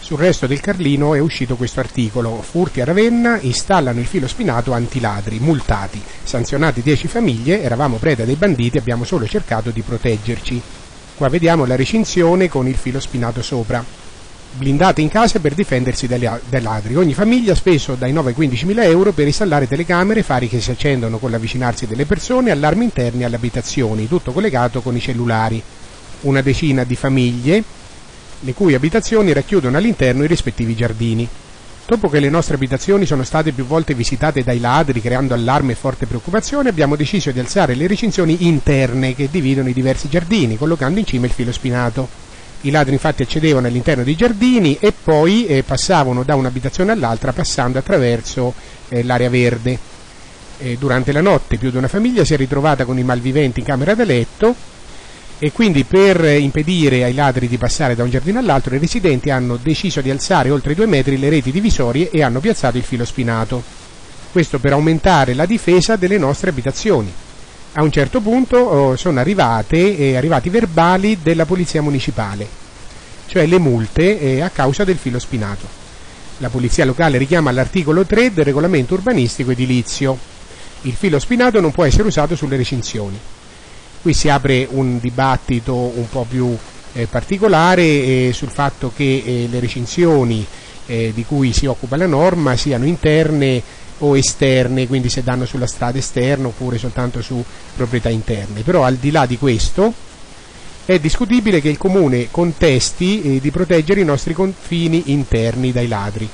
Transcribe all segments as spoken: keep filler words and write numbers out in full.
sul resto del Carlino è uscito questo articolo: furti a Ravenna, installano il filo spinato antiladri, multati, sanzionati dieci famiglie, eravamo preda dei banditi, abbiamo solo cercato di proteggerci. Qua vediamo la recinzione con il filo spinato sopra. Blindate in casa per difendersi dai ladri. Ogni famiglia ha speso dai nove ai quindici mila euro per installare telecamere, fari che si accendono con l'avvicinarsi delle persone, allarmi interni alle abitazioni, tutto collegato con i cellulari. Una decina di famiglie, le cui abitazioni racchiudono all'interno i rispettivi giardini. Dopo che le nostre abitazioni sono state più volte visitate dai ladri, creando allarme e forte preoccupazione, abbiamo deciso di alzare le recinzioni interne che dividono i diversi giardini, collocando in cima il filo spinato. I ladri infatti accedevano all'interno dei giardini e poi eh, passavano da un'abitazione all'altra passando attraverso eh, l'area verde. Eh, durante la notte più di una famiglia si è ritrovata con i malviventi in camera da letto e quindi per impedire ai ladri di passare da un giardino all'altro i residenti hanno deciso di alzare oltre due metri le reti divisorie e hanno piazzato il filo spinato. Questo per aumentare la difesa delle nostre abitazioni. A un certo punto oh, sono arrivate, eh, arrivati verbali della polizia municipale, cioè le multe eh, a causa del filo spinato. La polizia locale richiama l'articolo tre del regolamento urbanistico edilizio. Il filo spinato non può essere usato sulle recinzioni. Qui si apre un dibattito un po' più eh, particolare eh, sul fatto che eh, le recinzioni eh, di cui si occupa la norma siano interne o esterne, quindi se danno sulla strada esterna oppure soltanto su proprietà interne. Però al di là di questo è discutibile che il Comune contesti eh, di proteggere i nostri confini interni dai ladri.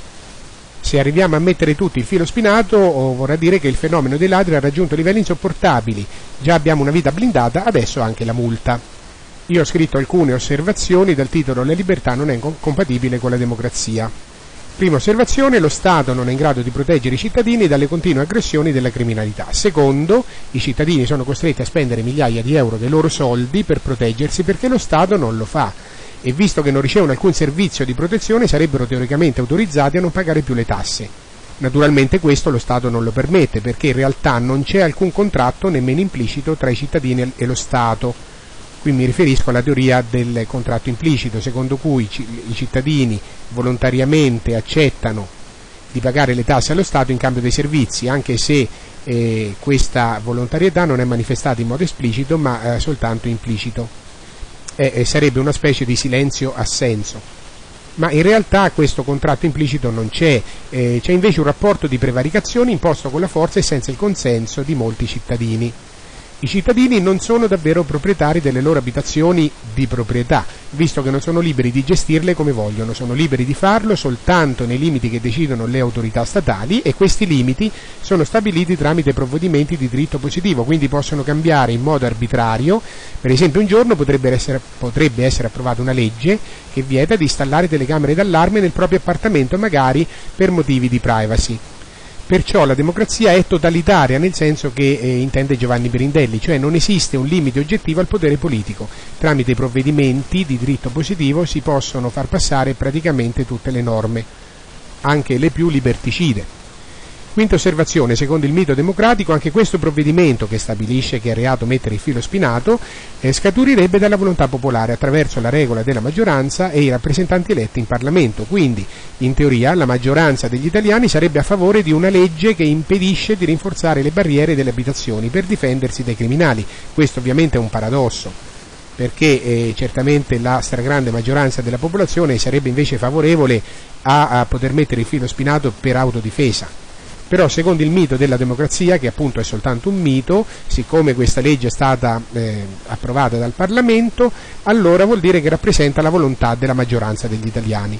Se arriviamo a mettere tutti il filo spinato oh, vorrà dire che il fenomeno dei ladri ha raggiunto livelli insopportabili. Già abbiamo una vita blindata, adesso anche la multa. Io ho scritto alcune osservazioni dal titolo "La libertà non è compatibile con la democrazia". Prima osservazione: lo Stato non è in grado di proteggere i cittadini dalle continue aggressioni della criminalità. Secondo, i cittadini sono costretti a spendere migliaia di euro dei loro soldi per proteggersi perché lo Stato non lo fa, e visto che non ricevono alcun servizio di protezione sarebbero teoricamente autorizzati a non pagare più le tasse. Naturalmente questo lo Stato non lo permette, perché in realtà non c'è alcun contratto nemmeno implicito tra i cittadini e lo Stato. Qui mi riferisco alla teoria del contratto implicito, secondo cui i cittadini volontariamente accettano di pagare le tasse allo Stato in cambio dei servizi, anche se eh, questa volontarietà non è manifestata in modo esplicito ma eh, soltanto implicito. Eh, eh, sarebbe una specie di silenzio assenso. Ma in realtà questo contratto implicito non c'è, eh, c'è invece un rapporto di prevaricazione imposto con la forza e senza il consenso di molti cittadini. I cittadini non sono davvero proprietari delle loro abitazioni di proprietà, visto che non sono liberi di gestirle come vogliono, sono liberi di farlo soltanto nei limiti che decidono le autorità statali, e questi limiti sono stabiliti tramite provvedimenti di diritto positivo, quindi possono cambiare in modo arbitrario. Per esempio un giorno potrebbe essere, potrebbe essere approvata una legge che vieta di installare telecamere d'allarme nel proprio appartamento, magari per motivi di privacy. Perciò la democrazia è totalitaria, nel senso che eh, intende Giovanni Pirindelli, cioè non esiste un limite oggettivo al potere politico. Tramite i provvedimenti di diritto positivo si possono far passare praticamente tutte le norme, anche le più liberticide. Quinta osservazione: secondo il mito democratico anche questo provvedimento, che stabilisce che è reato mettere il filo spinato, eh, scaturirebbe dalla volontà popolare attraverso la regola della maggioranza e i rappresentanti eletti in Parlamento. Quindi, in teoria, la maggioranza degli italiani sarebbe a favore di una legge che impedisce di rinforzare le barriere delle abitazioni per difendersi dai criminali. Questo ovviamente è un paradosso, perché eh, certamente la stragrande maggioranza della popolazione sarebbe invece favorevole a, a poter mettere il filo spinato per autodifesa. Però secondo il mito della democrazia, che appunto è soltanto un mito, siccome questa legge è stata eh, approvata dal Parlamento, allora vuol dire che rappresenta la volontà della maggioranza degli italiani.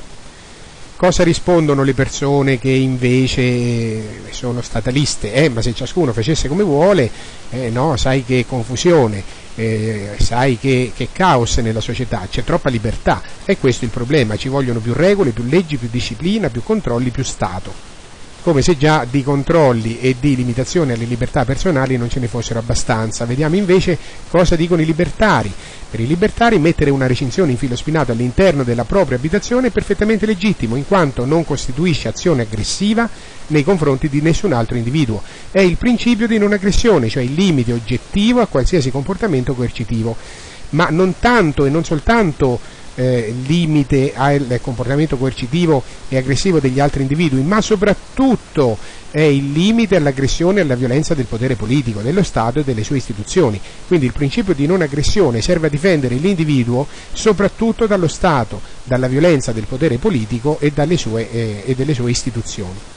Cosa rispondono le persone che invece sono stataliste? Eh, ma se ciascuno facesse come vuole, eh, no, sai che confusione, eh, sai che, che caos nella società, c'è troppa libertà. E questo è il problema: ci vogliono più regole, più leggi, più disciplina, più controlli, più Stato. Come se già di controlli e di limitazioni alle libertà personali non ce ne fossero abbastanza. Vediamo invece cosa dicono i libertari. Per i libertari mettere una recinzione in filo spinato all'interno della propria abitazione è perfettamente legittimo, in quanto non costituisce azione aggressiva nei confronti di nessun altro individuo. È il principio di non aggressione, cioè il limite oggettivo a qualsiasi comportamento coercitivo. Ma non tanto e non soltanto eh, limite al comportamento coercitivo e aggressivo degli altri individui, ma soprattutto è il limite all'aggressione e alla violenza del potere politico, dello Stato e delle sue istituzioni. Quindi il principio di non aggressione serve a difendere l'individuo soprattutto dallo Stato, dalla violenza del potere politico e, dalle sue, eh, e delle sue istituzioni.